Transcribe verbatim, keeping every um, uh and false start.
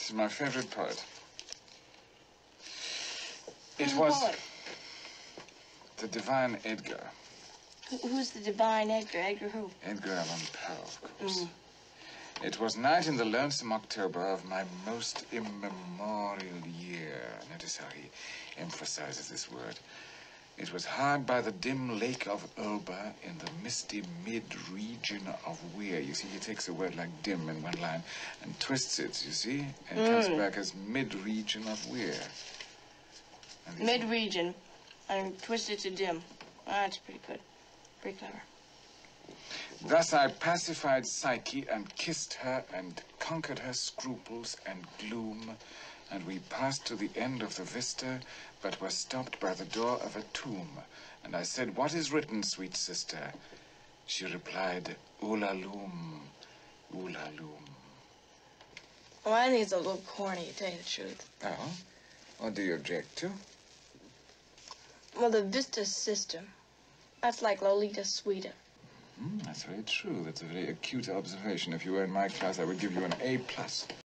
She's my favorite poet. It Who's was the poet? the divine Edgar. Who, who's the divine Edgar? Edgar who? Edgar Allan Poe, of course. Mm. It was night in the lonesome October of my most immemorial year. Notice how he emphasizes this word. It was hard by the dim lake of Ulba in the misty mid-region of Weir. You see, he takes a word like dim in one line and twists it, you see, and it comes Mm. back as mid-region of Weir. And these- Mid-region. And twisted to dim. Ah, that's pretty good. Pretty clever. Thus I pacified Psyche and kissed her and conquered her scruples and gloom, and we passed to the end of the vista, but were stopped by the door of a tomb. And I said, "What is written, sweet sister?" She replied, "Ulalume, Ulalume." Well, I think it's a little corny, to tell you the truth. Oh? What do you object to? Well, the vista system. That's like Lolita Sweden. Mm, that's very true. That's a very acute observation. If you were in my class, I would give you an A plus.